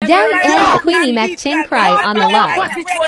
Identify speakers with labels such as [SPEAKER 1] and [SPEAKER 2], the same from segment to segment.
[SPEAKER 1] Dowey and Queenie make Chin cry on the live.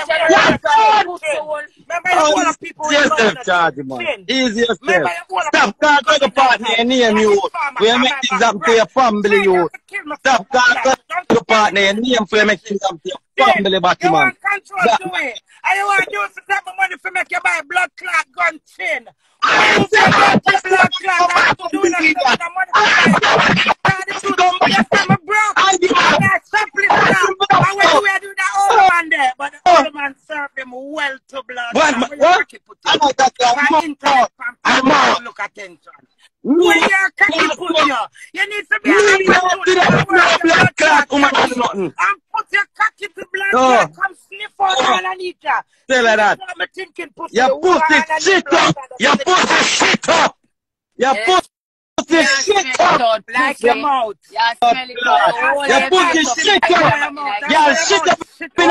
[SPEAKER 2] Easiest charge, man. Easiest step. Stop calling your partner and name you. We make things up to your family, you. Stop calling your partner and name for make things up to your family, Batman.
[SPEAKER 3] You want control to it. And you want to use the type of money for make you buy blood clot gun chin. Blood clot, I do not have the money for I'm broke. I got surplus now. I went to do that old man there, but the old man served him well to blood.
[SPEAKER 2] What? I know that.
[SPEAKER 3] I'm look attention. When you're cocky put you need to be a blood clot. And put your cocky to blood clot. Come sniff on all I need you.
[SPEAKER 2] Tell her that. You put it shit up. You put it shit up. You put it shit up.
[SPEAKER 3] Like your mouth.
[SPEAKER 2] You put it shit up. You shit up.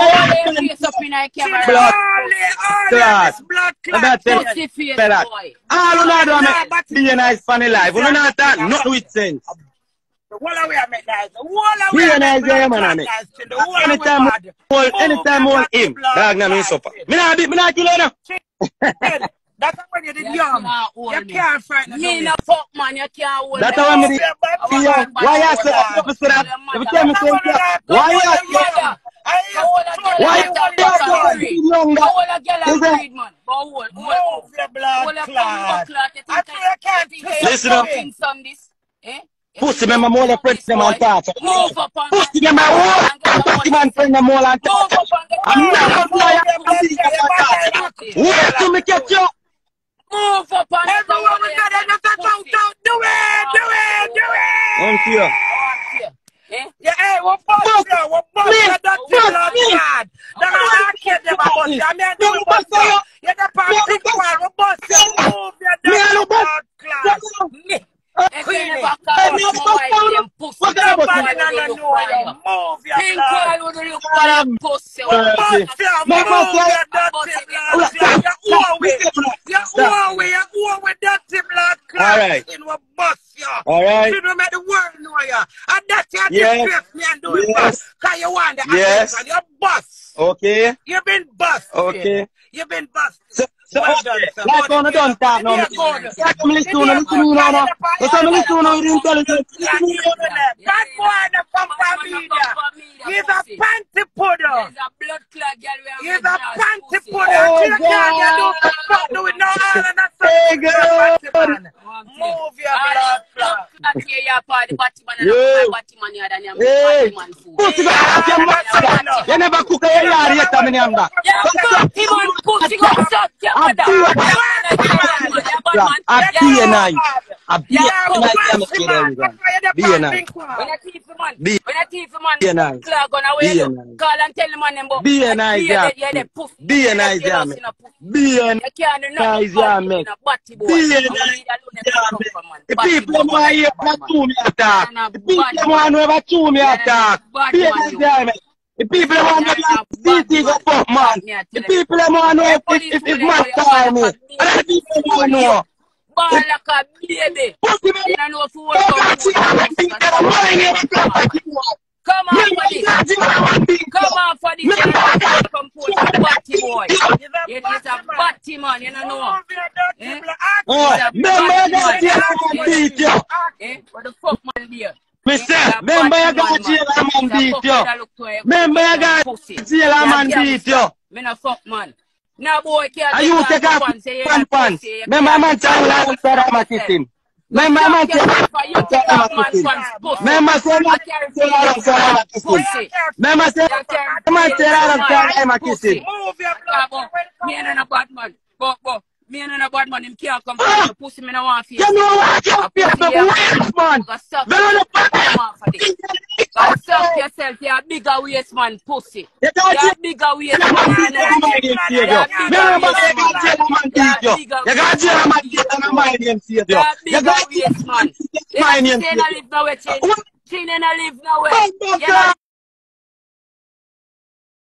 [SPEAKER 2] Blood clot. All of that make be a nice funny life. We don't have that, not with sense. Anytime I him, dog na me suffer. Me not kill him.
[SPEAKER 3] That's when you did young. You can't frighten
[SPEAKER 4] me. No fuck man, you can't hold.
[SPEAKER 2] That's when me did. Why you say that? Every time you say that, why you say why listen up. Pussy me more than friends them and talk. Pussy me more pussy man friend them more and talk. I'm not a liar. Wait till me catch you.
[SPEAKER 4] Move up on
[SPEAKER 3] everyone was do it.
[SPEAKER 2] On here.
[SPEAKER 3] Yeah, hey, what boss you? What boss you? That's blood clot. That's not kid them about you. I mean, do boss you. You're the part big one. What boss you? Move your blood clot.
[SPEAKER 4] Queenie, move your pussy.
[SPEAKER 2] Alright. Alright.
[SPEAKER 3] You don't make the world know you. And that's your disgrace me and do it. Because you want the attention. You're boss.
[SPEAKER 2] Okay.
[SPEAKER 3] You've been boss.
[SPEAKER 2] Okay.
[SPEAKER 3] You've been boss.
[SPEAKER 2] So, like on the don't talk now. Like I'm listening to you now. But I'm listening to you intelligent.
[SPEAKER 3] That boy that come from media. He's a panty puddle.
[SPEAKER 4] He's a blood clot girl.
[SPEAKER 3] He's a panty puddle. You can't do it no all and that's move your blood clot.
[SPEAKER 2] You never cook a yard yet, I'm in back. Be nice. Be nice. The people want to hear platoon attack. The people want to have a tomb attack. The people want to this is a fuck man. The people want to know if man call me. And the people want to know.
[SPEAKER 4] Ball like a baby. You don't know if you want to come on for this. Come on for this. Compose a batty boy. You're just a batty man, you don't know.
[SPEAKER 2] Remember you got jail and beat you.
[SPEAKER 4] What the fuck man there?
[SPEAKER 2] Mister, remember you got jail and beat you. Remember you got jail and beat you.
[SPEAKER 4] Me no fuck man. Now boy can't
[SPEAKER 2] you take off pants. Remember man tell you that I'm a kissing. Remember man tell you that I'm a kissing. Remember say man tell you that I'm a kissing. Remember say man tell you that I'm a kissing.
[SPEAKER 4] Me and a bad man. But me and a bad man, him can't come to the pussy, me no want face.
[SPEAKER 2] You know what? You're a waste man.
[SPEAKER 4] Go suck yourself, you're a bigger waste man, pussy. You're a bigger waste man.
[SPEAKER 2] You got jail man, you mind him, see you.
[SPEAKER 4] You got waste man. You live nowhere, Chin. Chin and I live nowhere.